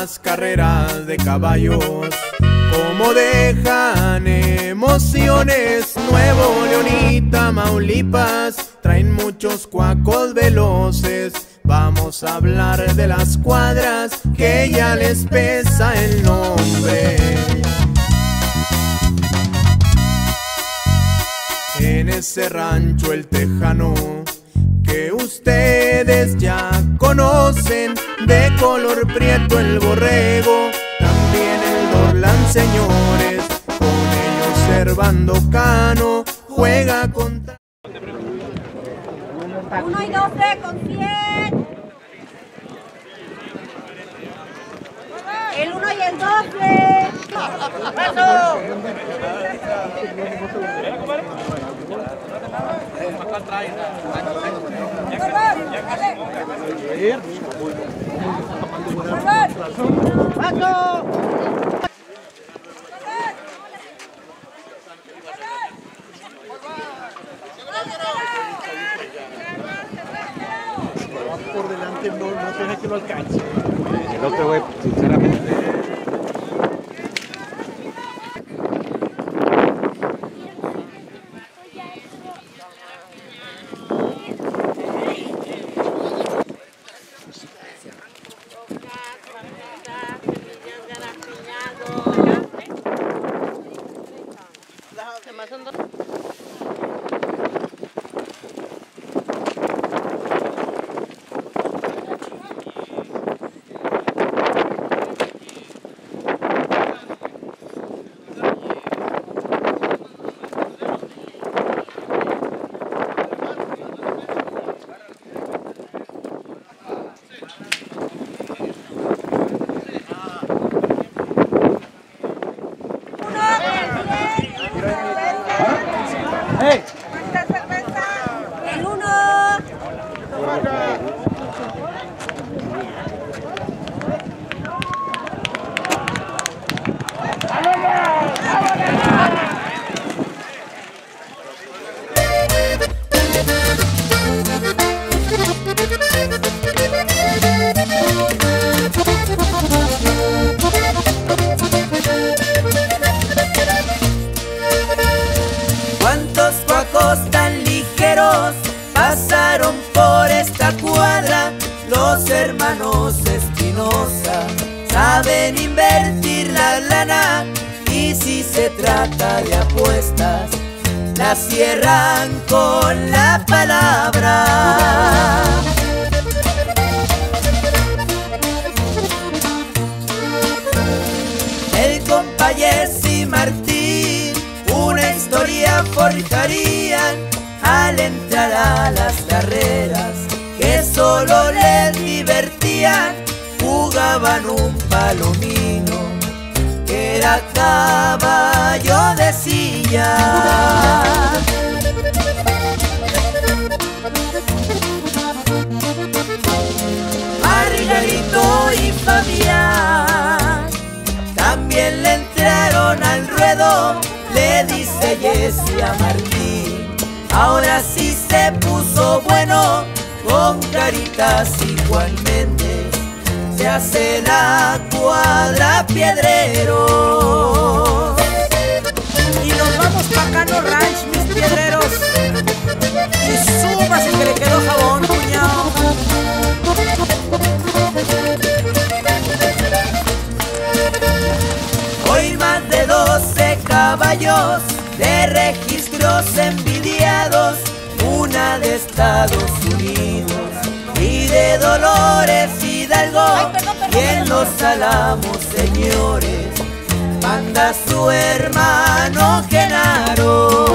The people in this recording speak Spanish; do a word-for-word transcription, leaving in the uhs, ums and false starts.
las carreras de caballos, como dejan emociones. Nuevo León y Tamaulipas traen muchos cuacos veloces. Vamos a hablar de las cuadras que ya les pesa el nombre. En ese rancho El Tejano que ustedes ya conocen, de color prieto el borrego, también el Dorlan, señores. Con ellos Servando Cano juega con... Uno y doce con cien. El uno y el doce. ¡Paso! ¡Paso! Por delante no, no deja que lo alcance. El otro güey, sinceramente. ¿Cuánta cerveza? El uno. ¿Cuántos cuacos tan ligeros pasaron por esta cuadra? Los hermanos Espinosa saben invertir la lana, y si se trata de apuestas, la cierran con la palabra. El compa Jesse Martín una historia forjarían al entrar a las carreras que solo les divertían. Jugaban un palomino que era caballo de silla. Margarito y Fabián también le entraron al ruedo. Le dice Jesse a Martín, ahora sí se puso bueno. Con Caritas y Juan Méndez se hace la cuadra Piedreros. Y nos vamos pa' Cano Ranch, mis piedreros. Y súbase que le quedó jabón, cuñao. Hoy más de doce caballos de registros envidiados, una de Estados Unidos y de Dolores Hidalgo. Ay, perdón, perdón, y en Los Álamos, señores, manda su hermano Genaro.